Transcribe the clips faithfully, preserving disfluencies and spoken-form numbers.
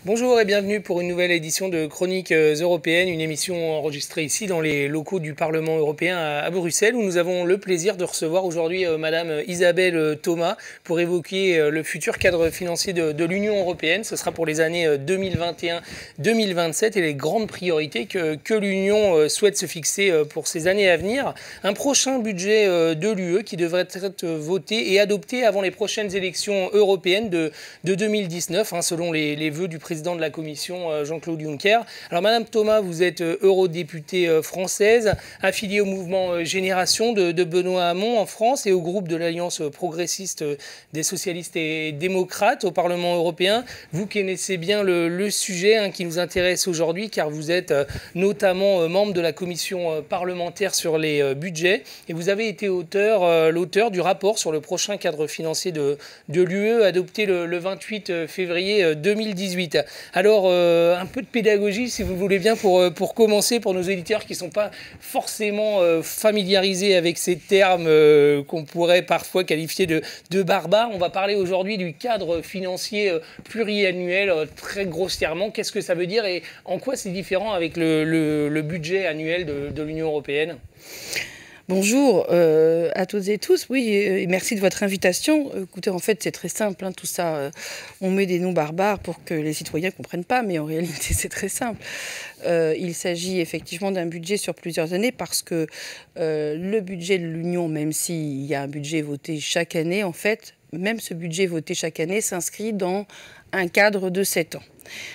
Bonjour et bienvenue pour une nouvelle édition de Chroniques européennes, une émission enregistrée ici dans les locaux du Parlement européen à Bruxelles où nous avons le plaisir de recevoir aujourd'hui Madame Isabelle Thomas pour évoquer le futur cadre financier de, de l'Union européenne. Ce sera pour les années deux mille vingt et un deux mille vingt-sept et les grandes priorités que, que l'Union souhaite se fixer pour ces années à venir. Un prochain budget de l'U E qui devrait être voté et adopté avant les prochaines élections européennes de, de deux mille dix-neuf, hein, selon les, les vœux du président président de la Commission, Jean-Claude Juncker. Alors, Madame Thomas, vous êtes eurodéputée française, affiliée au mouvement Génération de, de Benoît Hamon en France et au groupe de l'Alliance progressiste des socialistes et démocrates au Parlement européen. Vous connaissez bien le, le sujet hein, qui nous intéresse aujourd'hui, car vous êtes notamment membre de la Commission parlementaire sur les budgets et vous avez été auteur, l'auteur du rapport sur le prochain cadre financier de, de l'U E adopté le, le vingt-huit février deux mille dix-huit. Alors, euh, un peu de pédagogie, si vous voulez bien, pour, pour commencer, pour nos éditeurs qui ne sont pas forcément euh, familiarisés avec ces termes euh, qu'on pourrait parfois qualifier de, de barbares. On va parler aujourd'hui du cadre financier euh, pluriannuel, euh, très grossièrement. Qu'est-ce que ça veut dire et en quoi c'est différent avec le, le, le budget annuel de, de l'Union européenne ? Bonjour euh, à toutes et tous. Oui, et merci de votre invitation. Écoutez, en fait, c'est très simple, hein, tout ça. Euh, on met des noms barbares pour que les citoyens ne comprennent pas, mais en réalité, c'est très simple. Euh, il s'agit effectivement d'un budget sur plusieurs années parce que euh, le budget de l'Union, même s'il y a un budget voté chaque année, en fait, même ce budget voté chaque année s'inscrit dans un cadre de sept ans.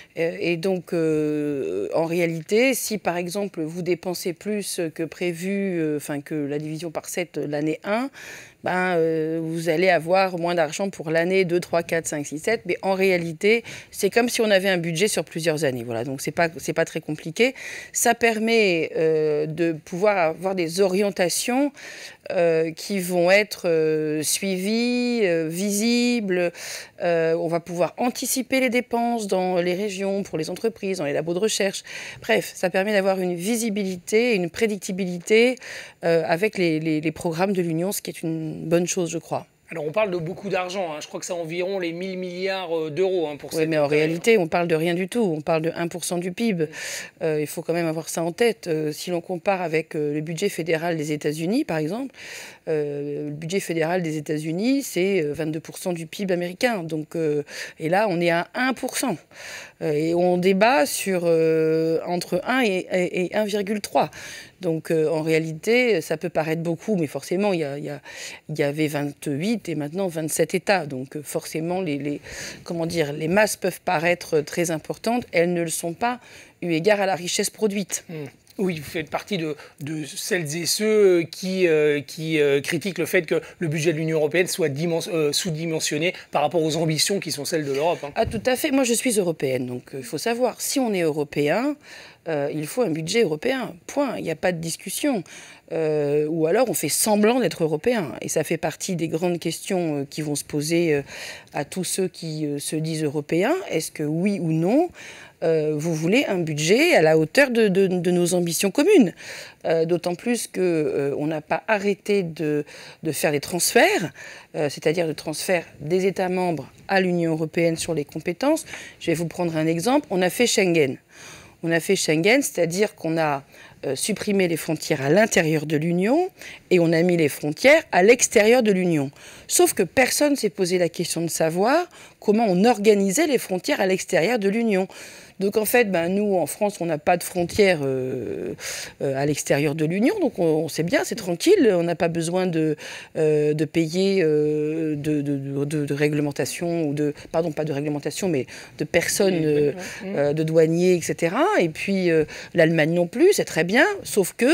Et donc, euh, en réalité, si par exemple vous dépensez plus que prévu, euh, enfin que la division par sept l'année un, ben, euh, vous allez avoir moins d'argent pour l'année deux, trois, quatre, cinq, six, sept. Mais en réalité, c'est comme si on avait un budget sur plusieurs années. Voilà, donc c'est pas, c'est pas très compliqué. Ça permet euh, de pouvoir avoir des orientations euh, qui vont être euh, suivies, euh, visibles. Euh, on va pouvoir anticiper les dépenses dans les régions, pour les entreprises, dans les labos de recherche. Bref, ça permet d'avoir une visibilité, une prédictibilité euh, avec les, les, les programmes de l'Union, ce qui est une bonne chose, je crois. Alors, on parle de beaucoup d'argent. Hein. Je crois que c'est environ les mille milliards d'euros hein, pour cette. Oui, mais en réalité, on parle de rien du tout. On parle de un pour cent du P I B. Euh, il faut quand même avoir ça en tête. Euh, si l'on compare avec euh, le budget fédéral des États-Unis, par exemple, euh, le budget fédéral des États-Unis, c'est vingt-deux pour cent du P I B américain. Donc, euh, et là, on est à un pour cent. Euh, et on débat sur euh, entre un et, et, et un virgule trois. Donc, euh, en réalité, ça peut paraître beaucoup, mais forcément, il y, a, il y, a, il y avait vingt-huit et maintenant vingt-sept États. Donc, forcément, les, les, comment dire, les masses peuvent paraître très importantes. Elles ne le sont pas, eu égard à la richesse produite. Mmh. Oui, vous faites partie de, de celles et ceux qui, euh, qui euh, critiquent le fait que le budget de l'Union européenne soit euh, sous-dimensionné par rapport aux ambitions qui sont celles de l'Europe. Hein. Ah, tout à fait. Moi, je suis européenne, donc il euh, faut savoir, si on est européen, euh, il faut un budget européen. Point. Il n'y a pas de discussion. Euh, ou alors on fait semblant d'être européen. Et ça fait partie des grandes questions euh, qui vont se poser euh, à tous ceux qui euh, se disent européens. Est-ce que oui ou non Euh, vous voulez un budget à la hauteur de, de, de nos ambitions communes, euh, d'autant plus qu'on euh, n'a pas arrêté de, de faire des transferts, euh, c'est-à-dire de transferts des États membres à l'Union européenne sur les compétences. Je vais vous prendre un exemple. On a fait Schengen. On a fait Schengen, c'est-à-dire qu'on a euh, supprimé les frontières à l'intérieur de l'Union et on a mis les frontières à l'extérieur de l'Union. Sauf que personne ne s'est posé la question de savoir comment on organisait les frontières à l'extérieur de l'Union. Donc en fait, ben, nous, en France, on n'a pas de frontières euh, euh, à l'extérieur de l'Union, donc on, on sait bien, c'est tranquille, on n'a pas besoin de, euh, de payer euh, de, de, de, de réglementation, ou de, pardon, pas de réglementation, mais de personnes, euh, euh, de douaniers, et cetera. Et puis euh, l'Allemagne non plus, c'est très bien, sauf que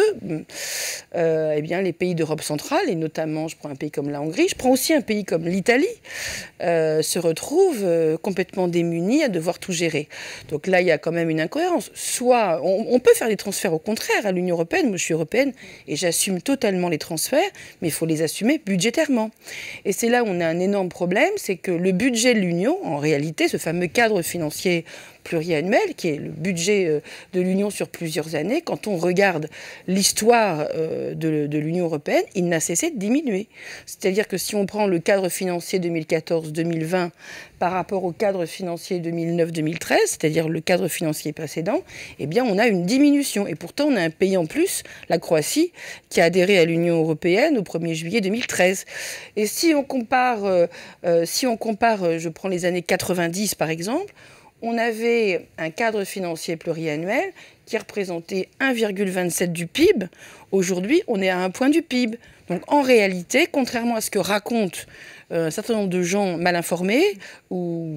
euh, eh bien, les pays d'Europe centrale, et notamment, je prends un pays comme la Hongrie, je prends aussi un pays comme l'Italie, euh, se retrouvent euh, complètement démunis à devoir tout gérer. Donc là, il y a quand même une incohérence. Soit, on, on peut faire des transferts au contraire à l'Union européenne. Moi, je suis européenne et j'assume totalement les transferts, mais il faut les assumer budgétairement. Et c'est là où on a un énorme problème, c'est que le budget de l'Union, en réalité, ce fameux cadre financier pluriannuel, qui est le budget de l'Union sur plusieurs années, quand on regarde l'histoire euh, de, de l'Union européenne, il n'a cessé de diminuer. C'est-à-dire que si on prend le cadre financier deux mille quatorze deux mille vingt par rapport au cadre financier deux mille neuf deux mille treize, c'est-à-dire le cadre financier précédent, eh bien on a une diminution. Et pourtant, on a un pays en plus, la Croatie, qui a adhéré à l'Union européenne au premier juillet deux mille treize. Et si on compare, euh, euh, si on compare, euh, je prends les années quatre-vingt-dix par exemple, on avait un cadre financier pluriannuel qui représentait un virgule vingt-sept du P I B. Aujourd'hui, on est à un point du P I B. Donc en réalité, contrairement à ce que racontent euh, un certain nombre de gens mal informés ou,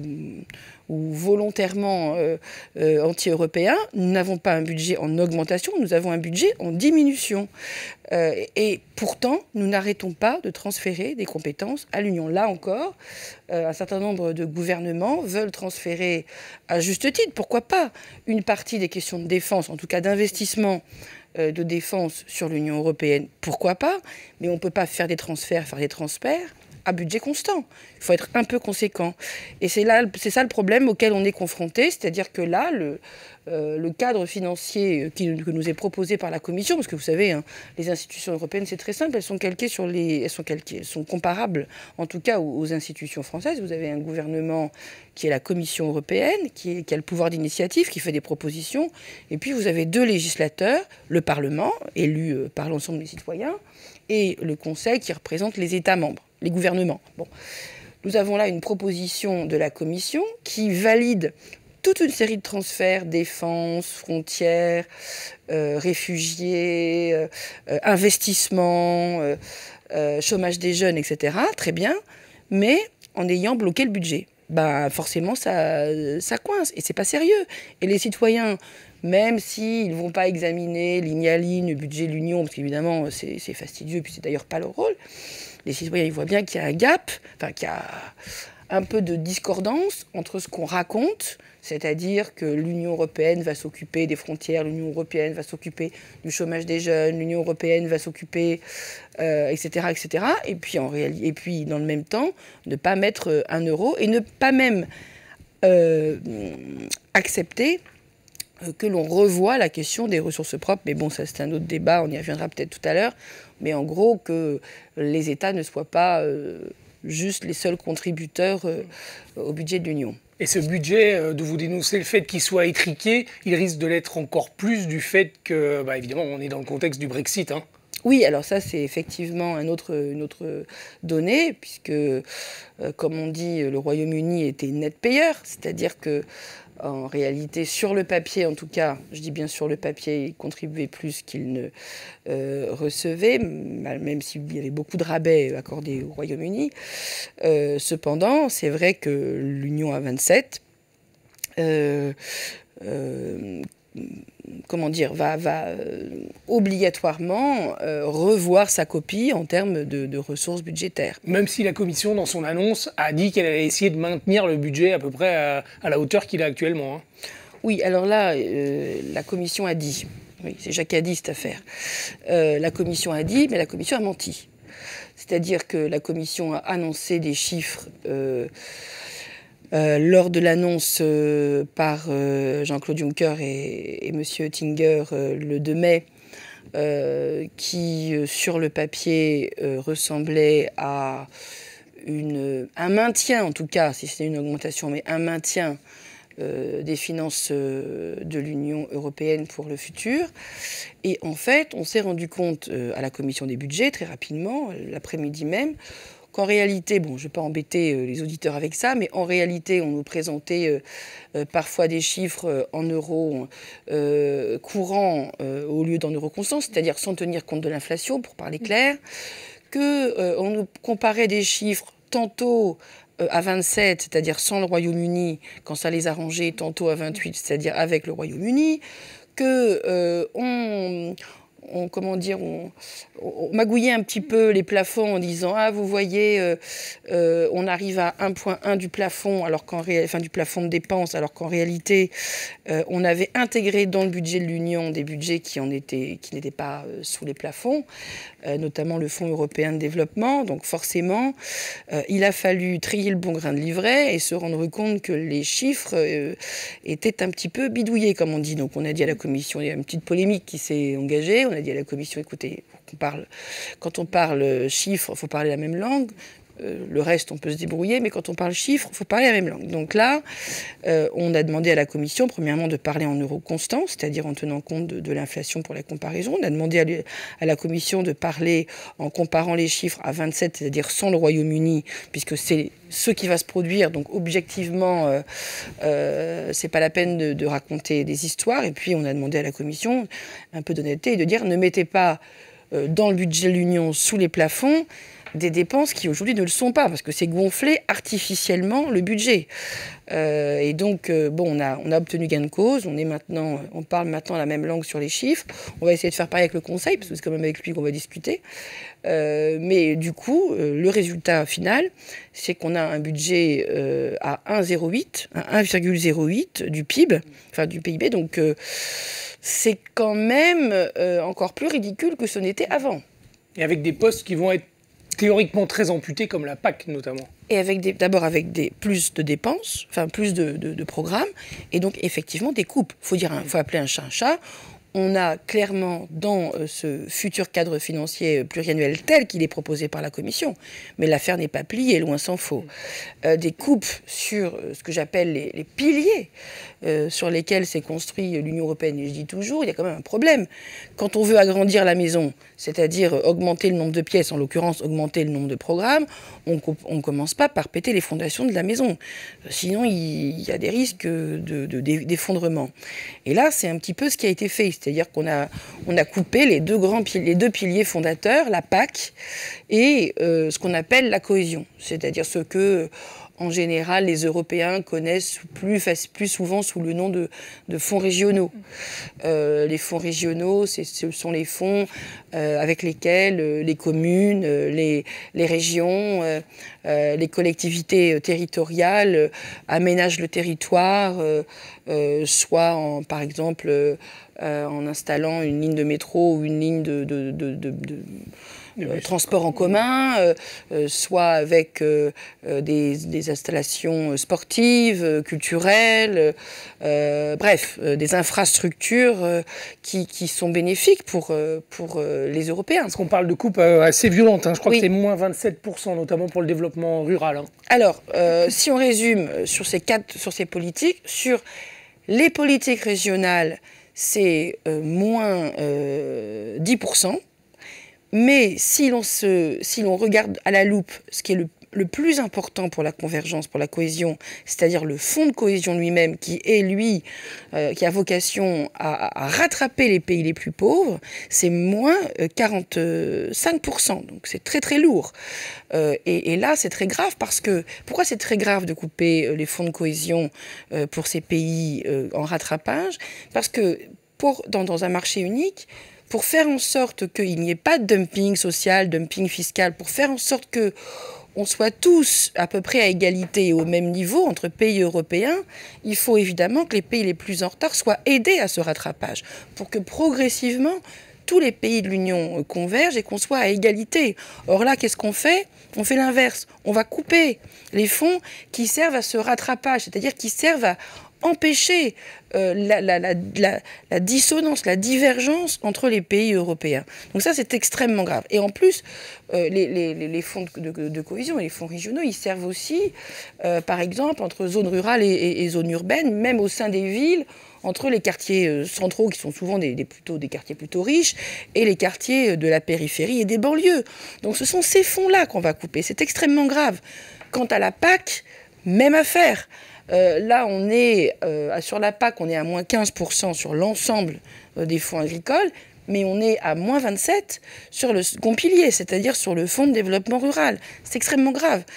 ou volontairement euh, euh, anti-européens, nous n'avons pas un budget en augmentation, nous avons un budget en diminution. Euh, et pourtant, nous n'arrêtons pas de transférer des compétences à l'Union. Là encore, euh, un certain nombre de gouvernements veulent transférer, à juste titre, pourquoi pas, une partie des questions de défense, en tout cas d'investissement euh, de défense sur l'Union européenne, pourquoi pas, mais on ne peut pas faire des transferts, faire des transferts à budget constant. Il faut être un peu conséquent. Et c'est là, c'est ça le problème auquel on est confronté, c'est-à-dire que là, le, euh, le cadre financier qui, que nous est proposé par la Commission, parce que vous savez, hein, les institutions européennes, c'est très simple, elles sont calquées sur les, elles sont calquées, elles sont comparables, en tout cas, aux, aux institutions françaises. Vous avez un gouvernement qui est la Commission européenne, qui, est, qui a le pouvoir d'initiative, qui fait des propositions, et puis vous avez deux législateurs, le Parlement, élu euh, par l'ensemble des citoyens, et le Conseil qui représente les États membres, les gouvernements. Bon. Nous avons là une proposition de la Commission qui valide toute une série de transferts, défense, frontières, euh, réfugiés, euh, euh, investissements, euh, euh, chômage des jeunes, et cetera. Très bien, mais en ayant bloqué le budget. Ben, forcément, ça, ça coince et c'est pas sérieux. Et les citoyens, même s'ils ne vont pas examiner ligne à ligne le budget de l'Union, parce qu'évidemment, c'est, c'est fastidieux, puis c'est d'ailleurs pas leur rôle, les citoyens, ils voient bien qu'il y a un gap, enfin qu'il y a un peu de discordance entre ce qu'on raconte, c'est-à-dire que l'Union européenne va s'occuper des frontières, l'Union européenne va s'occuper du chômage des jeunes, l'Union européenne va s'occuper, euh, et cetera, et cetera. Et puis, en réalité, et puis, dans le même temps, ne pas mettre un euro et ne pas même euh, accepter que l'on revoie la question des ressources propres. Mais bon, ça c'est un autre débat, on y reviendra peut-être tout à l'heure. Mais en gros, que les États ne soient pas euh, juste les seuls contributeurs euh, au budget de l'Union. Et ce budget, euh, de vous dénoncer le fait qu'il soit étriqué, il risque de l'être encore plus du fait que, bah, évidemment, on est dans le contexte du Brexit, hein. Oui, alors ça, c'est effectivement un autre, une autre donnée, puisque, euh, comme on dit, le Royaume-Uni était net payeur, c'est-à-dire que en réalité, sur le papier, en tout cas, je dis bien sur le papier, il contribuait plus qu'il ne euh, recevait, même s'il y avait beaucoup de rabais accordés au Royaume-Uni. Euh, cependant, c'est vrai que l'Union à vingt-sept, euh, euh, comment dire, va, va euh, obligatoirement euh, revoir sa copie en termes de, de ressources budgétaires. Même si la Commission, dans son annonce, a dit qu'elle allait essayer de maintenir le budget à peu près à, à la hauteur qu'il a actuellement, hein. Oui, alors là, euh, la Commission a dit, oui, c'est Jacques qui a dit cette affaire, euh, la Commission a dit, mais la Commission a menti. C'est-à-dire que la Commission a annoncé des chiffres euh, Euh, lors de l'annonce euh, par euh, Jean-Claude Juncker et, et M. Oettinger euh, le deux mai, euh, qui, euh, sur le papier, euh, ressemblait à une, un maintien, en tout cas, si c'était une augmentation, mais un maintien euh, des finances euh, de l'Union européenne pour le futur. Et en fait, on s'est rendu compte euh, à la commission des budgets, très rapidement, l'après-midi même, qu'en réalité, bon, je ne vais pas embêter euh, les auditeurs avec ça, mais en réalité, on nous présentait euh, euh, parfois des chiffres euh, en euros euh, courants euh, au lieu d'en euros constants, c'est-à-dire sans tenir compte de l'inflation, pour parler clair, qu'on euh, nous comparait des chiffres tantôt euh, à vingt-sept, c'est-à-dire sans le Royaume-Uni, quand ça les arrangeait, tantôt à vingt-huit, c'est-à-dire avec le Royaume-Uni, que euh, on... on, comment dire, on, on magouillait un petit peu les plafonds en disant « Ah, vous voyez, euh, euh, on arrive à un virgule un du plafond, alors qu'en ré... enfin, du plafond de dépenses, alors qu'en réalité, euh, on avait intégré dans le budget de l'Union des budgets qui en étaient, qui n'étaient pas euh, sous les plafonds, euh, notamment le Fonds européen de développement. Donc forcément, euh, il a fallu trier le bon grain de livret et se rendre compte que les chiffres euh, étaient un petit peu bidouillés, comme on dit. Donc on a dit à la Commission, il y a une petite polémique qui s'est engagée, on a dit à la Commission, écoutez, on parle, quand on parle chiffres, il faut parler la même langue. Euh, le reste, on peut se débrouiller, mais quand on parle chiffres, il faut parler la même langue. Donc là, euh, on a demandé à la Commission, premièrement, de parler en euros constants, c'est-à-dire en tenant compte de, de l'inflation pour la comparaison. On a demandé à, à la Commission de parler en comparant les chiffres à vingt-sept, c'est-à-dire sans le Royaume-Uni, puisque c'est ce qui va se produire. Donc objectivement, euh, euh, c'est pas la peine de, de raconter des histoires. Et puis, on a demandé à la Commission un peu d'honnêteté et de dire ne mettez pas euh, dans le budget de l'Union sous les plafonds des dépenses qui aujourd'hui ne le sont pas, parce que c'est gonfler artificiellement le budget. Euh, et donc, euh, bon, on a, on a obtenu gain de cause, on, est maintenant, on parle maintenant la même langue sur les chiffres, on va essayer de faire pareil avec le Conseil, parce que c'est quand même avec lui qu'on va discuter. Euh, mais du coup, euh, le résultat final, c'est qu'on a un budget euh, à un virgule zéro huit, à un virgule zéro huit du P I B, enfin du P I B, donc euh, c'est quand même euh, encore plus ridicule que ce n'était avant. Et avec des postes qui vont être théoriquement très amputés, comme la P A C notamment. Et avec des, d'abord avec des, plus de dépenses, enfin plus de, de, de programmes, et donc effectivement des coupes. Il faut dire, il faut appeler un chat un chat. On a clairement dans ce futur cadre financier pluriannuel tel qu'il est proposé par la Commission, mais l'affaire n'est pas pliée, loin s'en faut, euh, des coupes sur ce que j'appelle les, les piliers euh, sur lesquels s'est construit l'Union européenne. Et je dis toujours, il y a quand même un problème. Quand on veut agrandir la maison, c'est-à-dire augmenter le nombre de pièces, en l'occurrence augmenter le nombre de programmes, on ne commence pas par péter les fondations de la maison. Sinon, il y a des risques de, de, de, d'effondrement. Et là, c'est un petit peu ce qui a été fait. C'est-à-dire qu'on a, on a coupé les deux, grands piliers, les deux piliers fondateurs, la P A C et euh, ce qu'on appelle la cohésion. C'est-à-dire ce que, en général, les Européens connaissent plus, plus souvent sous le nom de, de fonds régionaux. Euh, les fonds régionaux, c'est, ce sont les fonds euh, avec lesquels euh, les communes, euh, les, les régions, euh, euh, les collectivités territoriales euh, aménagent le territoire, euh, euh, soit en, par exemple euh, en installant une ligne de métro ou une ligne de... de, de, de, de Euh, transport en commun, euh, euh, soit avec euh, euh, des, des installations sportives, euh, culturelles, euh, bref, euh, des infrastructures euh, qui, qui sont bénéfiques pour, euh, pour euh, les Européens. Parce qu'on parle de coupes euh, assez violentes, hein. Je crois oui. que c'est moins vingt-sept pour cent, notamment pour le développement rural. Hein. Alors, euh, si on résume sur ces, quatre, sur ces politiques, sur les politiques régionales, c'est euh, moins euh, dix pour cent. Mais si l'on, se, si l'on regarde à la loupe ce qui est le, le plus important pour la convergence, pour la cohésion, c'est-à-dire le fonds de cohésion lui-même, qui est, lui, euh, qui a vocation à, à rattraper les pays les plus pauvres, c'est moins quarante-cinq pour cent. Donc c'est très très lourd. Euh, et, et là, c'est très grave parce que... Pourquoi c'est très grave de couper les fonds de cohésion euh, pour ces pays euh, en rattrapage? Parce que pour, dans, dans un marché unique, pour faire en sorte qu'il n'y ait pas de dumping social, dumping fiscal, pour faire en sorte qu'on soit tous à peu près à égalité et au même niveau entre pays européens, il faut évidemment que les pays les plus en retard soient aidés à ce rattrapage, pour que progressivement, tous les pays de l'Union convergent et qu'on soit à égalité. Or là, qu'est-ce qu'on fait? On fait l'inverse. On va couper les fonds qui servent à ce rattrapage, c'est-à-dire qui servent à empêcher euh, la, la, la, la, la dissonance, la divergence entre les pays européens. Donc ça, c'est extrêmement grave. Et en plus, euh, les, les, les fonds de, de, de cohésion et les fonds régionaux, ils servent aussi, euh, par exemple, entre zones rurales et, et, et zones urbaines, même au sein des villes, entre les quartiers euh, centraux, qui sont souvent des, des, plutôt, des quartiers plutôt riches, et les quartiers de la périphérie et des banlieues. Donc ce sont ces fonds-là qu'on va couper. C'est extrêmement grave. Quant à la P A C, même affaire. Euh, là, on est, euh, sur la P A C, on est à moins quinze pour cent sur l'ensemble euh, des fonds agricoles, mais on est à moins vingt-sept pour cent sur le second pilier, c'est-à-dire sur le fonds de développement rural. C'est extrêmement grave.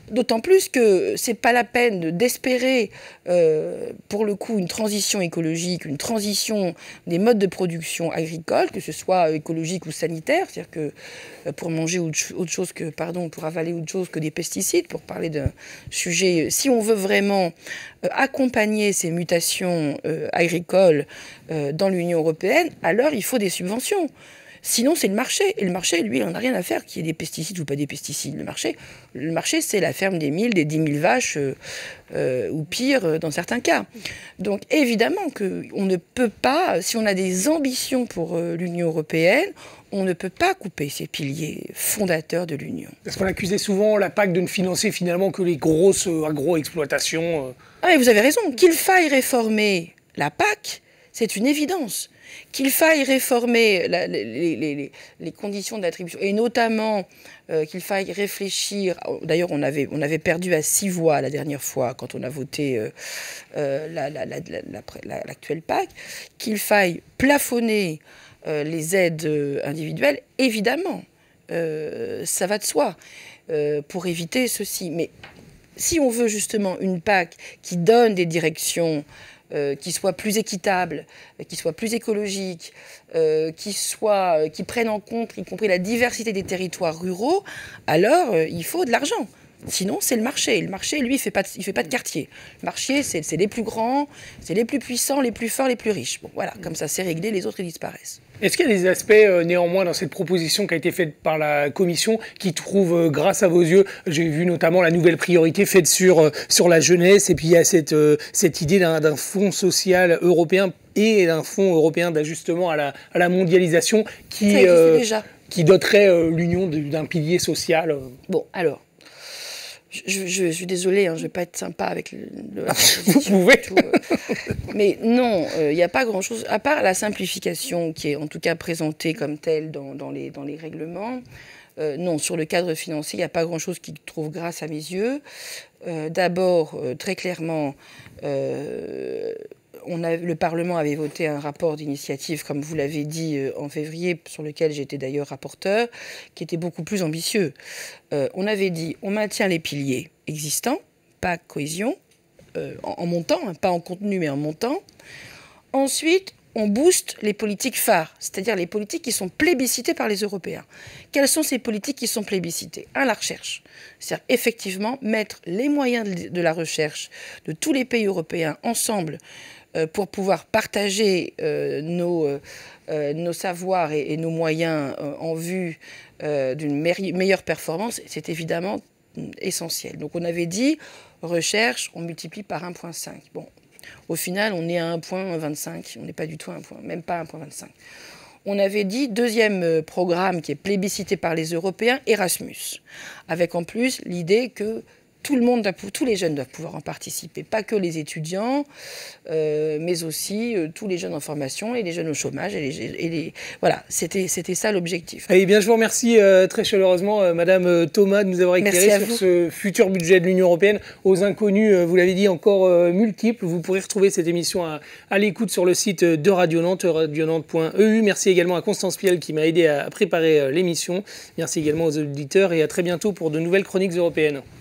D'autant plus que c'est pas la peine d'espérer, euh, pour le coup, une transition écologique, une transition des modes de production agricole, que ce soit écologique ou sanitaire, c'est-à-dire que euh, pour manger autre chose que, pardon, pour avaler autre chose que des pesticides, pour parler d'un sujet, si on veut vraiment euh, accompagner ces mutations euh, agricoles euh, dans l'Union européenne, alors il faut des subventions. Sinon, c'est le marché. Et le marché, lui, il n'en a rien à faire qu'il y ait des pesticides ou pas des pesticides. Le marché, le marché c'est la ferme des mille, des dix mille vaches, euh, euh, ou pire, euh, dans certains cas. Donc, évidemment qu'on ne peut pas, si on a des ambitions pour euh, l'Union européenne, on ne peut pas couper ces piliers fondateurs de l'Union. Parce qu'on accusait souvent la P A C de ne financer finalement que les grosses euh, agro-exploitations. Euh. Ah, mais vous avez raison. Qu'il faille réformer la P A C, c'est une évidence. Qu'il faille réformer la, les, les, les, les conditions d'attribution, et notamment euh, qu'il faille réfléchir, d'ailleurs on avait, on avait perdu à six voix la dernière fois quand on a voté euh, euh, la, la, la, la, la, l'actuelle P A C, qu'il faille plafonner euh, les aides individuelles, évidemment, euh, ça va de soi, euh, pour éviter ceci. Mais si on veut justement une P A C qui donne des directions Euh, qui soit plus équitable, euh, qui soit plus écologique, euh, qui, soit, euh, qui prenne en compte, y compris la diversité des territoires ruraux, alors euh, il faut de l'argent. Sinon, c'est le marché. Le marché, lui, il ne fait pas de, il fait pas de quartier. Le marché, c'est, c'est les plus grands, c'est les plus puissants, les plus forts, les plus riches. Bon, voilà, comme ça, c'est réglé, les autres, ils disparaissent. Est-ce qu'il y a des aspects, euh, néanmoins, dans cette proposition qui a été faite par la Commission, qui trouvent, euh, grâce à vos yeux, j'ai vu notamment la nouvelle priorité faite sur, euh, sur la jeunesse, et puis il y a cette, euh, cette idée d'un, d'un fonds social européen et d'un fonds européen d'ajustement à la, à la mondialisation qui, euh, qui doterait euh, l'Union d'un pilier social. Euh. Bon, alors. Je, je, je suis désolée, hein, je ne vais pas être sympa avec le... le Vous pouvez. Tout, euh, mais non, il euh, n'y a pas grand-chose, à part la simplification qui est en tout cas présentée comme telle dans, dans, les, dans les règlements. Euh, non, sur le cadre financier, il n'y a pas grand-chose qui trouve grâce à mes yeux. Euh, d'abord, euh, très clairement, euh, on a, le Parlement avait voté un rapport d'initiative, comme vous l'avez dit, euh, en février, sur lequel j'étais d'ailleurs rapporteur, qui était beaucoup plus ambitieux. Euh, on avait dit, on maintient les piliers existants, pas cohésion, euh, en, en montant, hein, pas en contenu, mais en montant. Ensuite, on booste les politiques phares, c'est-à-dire les politiques qui sont plébiscitées par les Européens. Quelles sont ces politiques qui sont plébiscitées ? Un, la recherche. C'est-à-dire effectivement mettre les moyens de la recherche de tous les pays européens ensemble euh, pour pouvoir partager euh, nos, euh, nos savoirs et, et nos moyens euh, en vue euh, d'une me- meilleure performance. C'est évidemment essentiel. Donc on avait dit, recherche, on multiplie par un virgule cinq. Bon. Au final, on est à un virgule vingt-cinq. On n'est pas du tout à un point, même pas un virgule vingt-cinq. On avait dit, deuxième programme qui est plébiscité par les Européens, Erasmus. Avec en plus l'idée que tout le monde, tous les jeunes doivent pouvoir en participer. Pas que les étudiants, euh, mais aussi euh, tous les jeunes en formation et les jeunes au chômage. Et les, et les, voilà, c'était, c'était ça l'objectif. Eh bien, je vous remercie euh, très chaleureusement, euh, Madame Thomas, de nous avoir éclairé sur ce futur budget de l'Union européenne. Aux inconnus, euh, vous l'avez dit, encore euh, multiples. Vous pourrez retrouver cette émission à, à l'écoute sur le site de Radio Nantes, radio nantes point e u. Merci également à Constance Piel qui m'a aidé à préparer euh, l'émission. Merci également aux auditeurs et à très bientôt pour de nouvelles chroniques européennes.